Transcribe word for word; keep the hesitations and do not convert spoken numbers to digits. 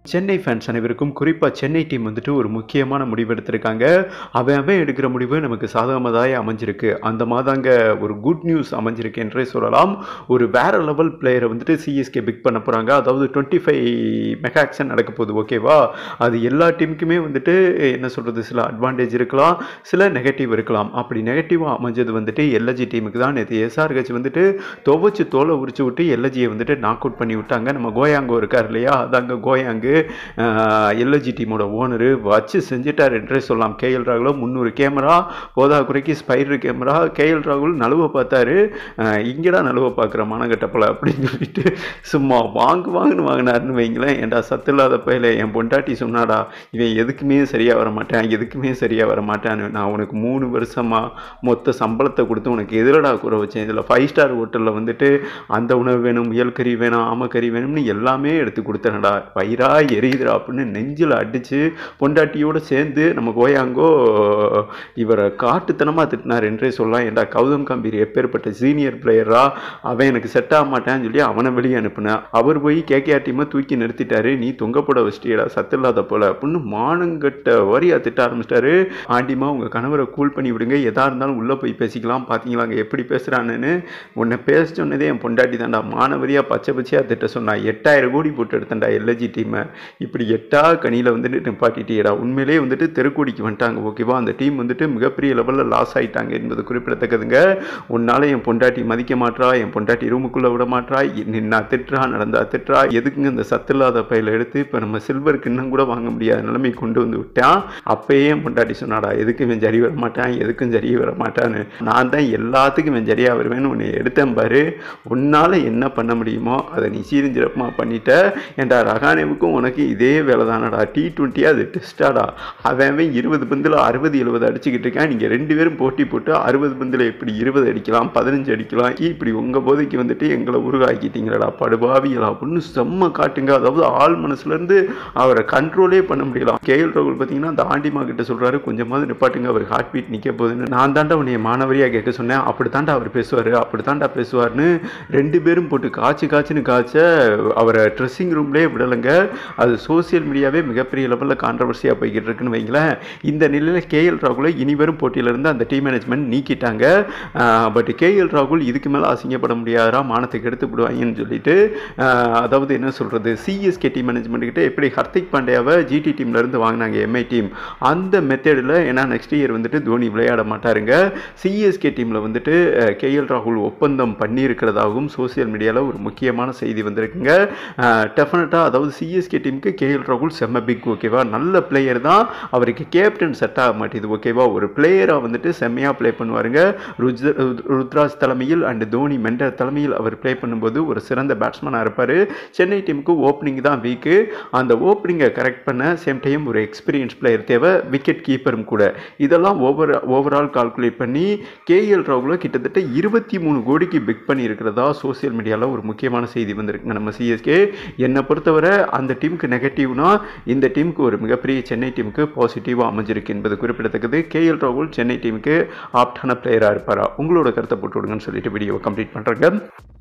Chennai fans அனைவருக்கும் குறிப்பாக Chennai team வந்துட்டு ஒரு முக்கியமான முடிவு எடுத்திருக்காங்க. அவன் அவன் எடுக்கிற முடிவு நமக்கு சாதகமாதாய அமைஞ்சிருக்கு. அந்த மாதாங்க ஒரு குட் நியூஸ் அமைஞ்சிருக்கு என்றே சொல்லலாம். ஒரு வேற லெவல் பிளேயரை வந்துட்டு சிஎஸ்கே பிக் பண்ண போகிறாங்க. அதாவது டுவெண்ட்டி ஃபைவ் மெகா ஆக்ஷன் நடக்க போகுது. ஓகேவா? அது எல்லா டீமுக்குமே வந்துட்டு என்ன சொல்கிறது, சில அட்வான்டேஜ் இருக்கலாம், சில நெகட்டிவ் இருக்கலாம். அப்படி நெகட்டிவாக அமைஞ்சது வந்துட்டு எல்எஜி டீமுக்கு தான். நேற்று எஸ்ஆர்ஹெச் வந்துட்டு துவச்சி தோலை உரிச்சு விட்டு எல்எஜியை வந்துட்டு நாக் அவுட் பண்ணி விட்டாங்க. நம்ம கோயாங்கோ இருக்கார் இல்லையா, அதாங்க கோயாங்கு எல்எஜி டீமோட ஓனரு வச்சு செஞ்சிட்டார் என்றே சொல்லலாம். கேஎல் ராகுல முந்நூறு கேமரா போதா குறைக்கு ஸ்பைடர் கேமரா. கேஎல் ராகுல் நழுவ பார்த்தாரு. இங்கடா நழுவ பார்க்குற மானகட்டப்பல அப்படின்னு சொல்லிட்டு சும்மா வாங்கு வாங்குன்னு வாங்கினாருன்னு வைங்களேன். ஏன்டா சத்து இல்லாத பயில என் பொண்டாட்டி சொன்னாடா, இவன் எதுக்குமே சரியாக வர மாட்டேன், எதுக்குமே சரியாக வர மாட்டான்னு. நான் உனக்கு மூணு வருஷமாக மொத்த சம்பளத்தை கொடுத்து உனக்கு எதிரடா கூற வச்சேன். இதில் ஃபைவ் ஸ்டார் ஹோட்டலில் வந்துட்டு அந்த உணவு வேணும், முயல் கறி வேணும், ஆமக்கறி வேணும்னு எல்லாமே எடுத்து கொடுத்தேனடா, வயிறா எரியுதுடா அப்படின்னு நெஞ்சில் அடித்து பொண்டாட்டியோடு சேர்ந்து நம்ம கோயாங்கோ இவரை காட்டுத்தனமாக திட்டினார் என்றே சொல்லலாம். ஏண்டா கௌதம் கம்பீர் எப்பேற்பட்ட சீனியர் பிளேயரா, அவன் எனக்கு செட் ஆக மாட்டான்னு சொல்லி அவனை வெளியே அனுப்புனேன். அவர் போய் கேகேஆர் டீமை தூக்கி நிறுத்திட்டாரு. நீ தொங்கப்பட வச்சிட்டியடா சத்து இல்லாத போல அப்படின்னு மானங்கட்ட வரியா திட்ட ஆரம்பிச்சிட்டாரு. ஆண்டிமா உங்கள் கணவரை கூல் பண்ணி விடுங்க, எதா இருந்தாலும் உள்ளே போய் பேசிக்கலாம், பார்த்தீங்களாங்க எப்படி பேசுகிறான்னு. உன்னை பேச சொன்னதே என் பொண்டாட்டி தான்டா, மானவரியாக பச்சை பச்சையாக திட்ட சொன்னா. எட்டாயிரம் கோடி போட்டு எடுத்தேன்டா எல்எஜி டீமை, இப்படி எட்டா கனியில் வந்துட்டு நிப்பாட்டிட்டியடா. உண்மையிலே வந்துட்டு தெருக்கூடிக்கு வந்துட்டாங்க. ஓகேவா? அந்த டீம் வந்துட்டு மிகப்பெரிய லெவலில் லாஸ் ஆகிட்டாங்க என்பது குறிப்பிடத்தக்கதுங்க. உன்னால் என் பொண்டாட்டி மதிக்க மாட்டா, என் பொண்டாட்டி ரூமுக்குள்ளே விட மாட்டா, நின்னா திட்டுறா, நடந்தா திட்டுறா. எதுக்குங்க இந்த சத்து இல்லாத பையில எடுத்து இப்போ நம்ம சில்வருக்கு இன்னும் கூட வாங்க முடியாத நிலைமை கொண்டு வந்து விட்டான். அப்பயே என் பொண்டாட்டி சொன்னாடா, எதுக்கும் இவன் சரி வர மாட்டான், எதுக்கும் சரி வர மாட்டான்னு. நான் தான் எல்லாத்துக்கும் இவன் சரியாக வருவேன்னு உன்னை எடுத்தேன் பாரு. உன்னால் என்ன பண்ண முடியுமோ அதை நீ சீரிஞ்சிரப்பமாக பண்ணிட்ட. ஏன்டா ரகானேவுக்கும் உனக்கு இதே வேலை தானடா, டி டுவெண்ட்டியா அது டெஸ்டாடா. அவன் இருபது பந்தில் அறுபது எழுபது அடிச்சுக்கிட்டு இருக்கான். நீங்கள் ரெண்டு பேரும் போட்டி போட்டு அறுபது பந்தில் எப்படி இருபது அடிக்கலாம், பதினஞ்சு அடிக்கலாம், இப்படி உங்கள் போதைக்கு வந்துட்டு எங்களை உருவாக்கிட்டீங்களடா படுபாவிகளா அப்படின்னு செம்ம காட்டுங்க. அதாவது ஆள் மனசுலேருந்து அவரை கண்ட்ரோலே பண்ண முடியலாம். கேஎல் ராகுல் பார்த்தீங்கன்னா அந்த ஆண்டிமா கிட்ட சொல்கிறாரு, கொஞ்சமாவது நிப்பாட்டுங்க, அவர் ஹார்ட் பீட் நிற்க போகுதுன்னு. நான் தாண்டா உன்னைய மாணவரியாக கேட்க சொன்னேன், அப்படி தாண்டா அவர் பேசுவார், அப்படி தாண்டா பேசுவார்னு ரெண்டு பேரும் போட்டு காய்ச்சி காய்ச்சின்னு காய்ச்ச அவரை ட்ரெஸ்ஸிங் ரூம்லேயே விடலைங்க. அது சோசியல் மீடியாவே மிகப்பெரிய லெவலில் கான்ட்ரவர்சியாக போய்கிட்டு இருக்குன்னு வைங்களேன். இந்த நிலையில் கேஎல் ராகுலை இனிவரும் போட்டியிலிருந்து அந்த டீம் மேனேஜ்மெண்ட் நீக்கிட்டாங்க. பட் கேஎல் ராகுல் இதுக்கு மேலே அசிங்கப்பட முடியாதா, மானத்துக்கு எடுத்து விடுவாங்கன்னு சொல்லிட்டு அதாவது என்ன சொல்கிறது, சிஎஸ்கே டீம் மேனேஜ்மெண்ட் கிட்ட எப்படி ஹர்திக் பாண்டியாவை ஜிடி டீம்லேருந்து வாங்கினாங்க எம்ஐ டீம், அந்த மெத்தடில். ஏன்னா நெக்ஸ்ட் இயர் வந்துட்டு தோனி விளையாட மாட்டாருங்க. சிஎஸ்கே டீமில் வந்துட்டு கேஎல் ராகுல் ஒப்பந்தம் பண்ணியிருக்கிறதாகவும் சோசியல் மீடியாவில் ஒரு முக்கியமான செய்தி வந்திருக்குங்க. டெஃபினட்டாக அதாவது சிஎஸ்கே டீமுக்கு கேஎல் ராகுல் செம்ம பிக். ஓகேவா? நல்ல பிளேயர் தான், அவருக்கு கேப்டன் செட் ஆக மாட்டேது. ஓகேவா? ஒரு பிளேயராக வந்துட்டு செம்மையாக ப்ளே பண்ணுவாருங்க. ருத்ராஜ் தலைமையில் அண்ட் தோனி மெண்டர் தலைமையில் அவர் ப்ளே பண்ணும்போது ஒரு சிறந்த பேட்ஸ்மேனாக இருப்பார். சென்னை டீமுக்கு ஓப்பனிங் தான் வீக்கு. அந்த ஓப்பனிங்கை கரெக்ட் பண்ண சேம் டைம் ஒரு எக்ஸ்பீரியன்ஸ் பிளேயர் தேவை, விக்கெட் கீப்பரும் கூட. இதெல்லாம் ஓவர் ஓவரால் கால்குலேட் பண்ணி கேஎல் ராகுலை கிட்டத்தட்ட இருபத்தி மூணு கோடிக்கு பிக் பண்ணி இருக்கிறதா சோசியல் மீடியாவில் ஒரு முக்கியமான செய்தி வந்திருக்குங்க நம்ம சிஎஸ்கே. என்னை பொறுத்தவரை அந்த டீமுக்கு நெகட்டிவ்னா இந்த டீமுக்கு ஒரு மிகப்பெரிய சென்னை டீமுக்கு பாசிட்டிவாக அமைஞ்சிருக்கு என்பது குறிப்பிடத்தக்கது. கேஎல் ராகுல் சென்னை டீமுக்கு ஆப்டான பிளேயராக இருப்பாரா? உங்களோட கருத்தை போட்டு விடுங்கன்னு சொல்லிட்டு வீடியோவை கம்ப்ளீட் பண்ணுறேங்க.